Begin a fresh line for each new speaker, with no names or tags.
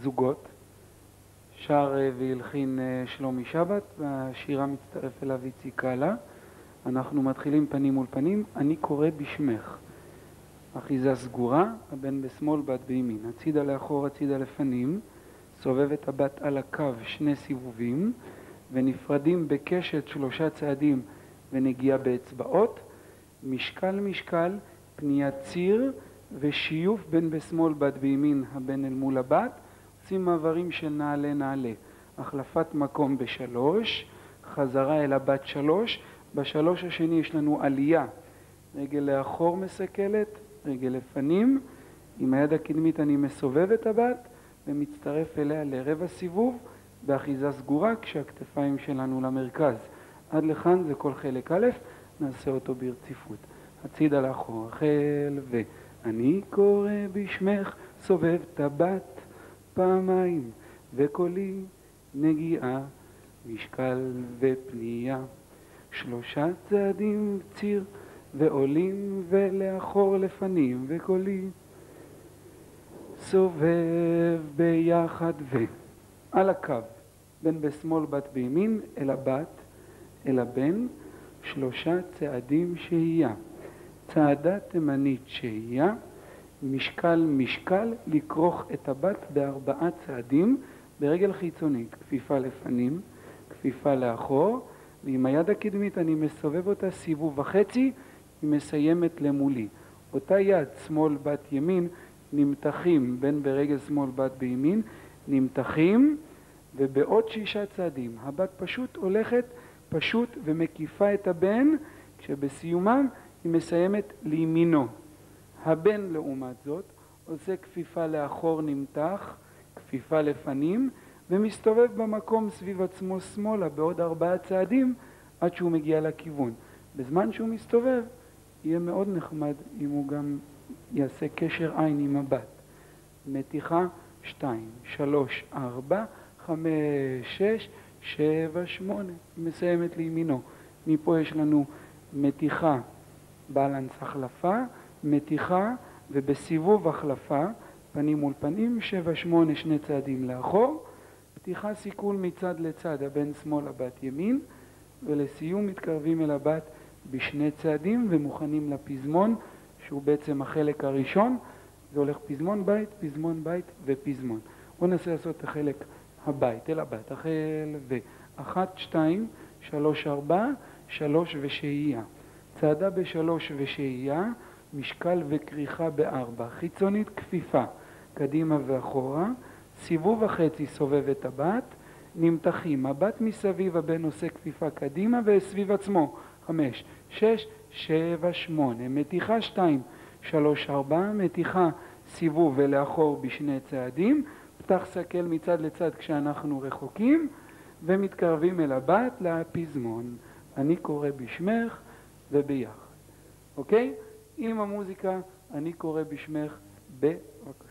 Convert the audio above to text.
זוגות. שר והלחין שלומי שבת, והשירה מצטרף אליו איציק קאלה. אנחנו מתחילים פנים מול פנים. אני קורא בשמך. אחיזה סגורה, הבן בשמאל, בת בימין. הצידה לאחור, הצידה לפנים. סובב את הבת על הקו 2 סיבובים, ונפרדים בקשת 3 צעדים ונגיעה באצבעות. משקל משקל, פניית ציר ושיוף בן בשמאל, בת בימין, הבן אל מול הבת. עושים מעברים של נעלה נעלה. החלפת מקום ב3, חזרה אל הבת 3. ב3 השני יש לנו עלייה. רגל לאחור מסקלת, רגל לפנים. עם היד הקדמית אני מסובב את הבת ומצטרף אליה לרבע סיבוב באחיזה סגורה כשהכתפיים שלנו למרכז. עד לכאן זה כל חלק א', נעשה אותו ברציפות. הצידה לאחור, החל ואני קורא בשמך, סובב את הבת פעמיים וקולי נגיעה, משקל ופנייה, 3 צעדים ציר ועולים ולאחור לפנים וקולי סובב ביחד ועל הקו בין בשמאל בת בימין אל הבת אל הבן 3 צעדים שהייה, צעדה תימנית שהייה, משקל משקל לכרוך את הבת ב4 צעדים ברגל חיצונית, כפיפה לפנים, כפיפה לאחור, ועם היד הקדמית אני מסובב אותה סיבוב וחצי, היא מסיימת למולי. אותה יד שמאל בת ימין נמתחים, בין ברגל שמאל בת בימין, נמתחים ובעוד 6 צעדים. הבת פשוט הולכת פשוט ומקיפה את הבן, כשבסיומם היא מסיימת לימינו. הבן לעומת זאת עושה כפיפה לאחור נמתח, כפיפה לפנים, ומסתובב במקום סביב עצמו שמאלה בעוד 4 צעדים עד שהוא מגיע לכיוון. בזמן שהוא מסתובב יהיה מאוד נחמד אם הוא גם יעשה קשר עין עם הבת. מתיחה 2, 3, 4, 5, 6, 7, 8. היא מסיימת לימינו. מפה יש לנו מתיחה, בלנס החלפה, מתיחה ובסיבוב החלפה, פנים מול פנים, 7, 8, 2 צעדים לאחור, פתיחה סיכול מצד לצד, הבן שמאל הבת ימין, ולסיום מתקרבים אל הבת בשני צעדים ומוכנים לפזמון, שהוא בעצם החלק הראשון. זה הולך פזמון בית ופזמון. בואו ננסה לעשות את החלק הבית, אל הבת, החל ו1, 2, 3, 4, 3 ושהייה. צעדה ב3 ושהייה, משקל וכריכה ב4, חיצונית כפיפה, קדימה ואחורה, סיבוב החצי סובב את הבת, נמתחים, הבת מסביב, הבן עושה כפיפה קדימה וסביב עצמו, 5, 6, 7, 8, מתיחה 2, 3, 4, מתיחה סיבוב ולאחור בשני צעדים, פתח סקל מצד לצד כשאנחנו רחוקים, ומתקרבים אל הבת לפזמון. אני קורא בשמך וביחד. אוקיי? עם המוזיקה אני קורא בשמך בבקשה.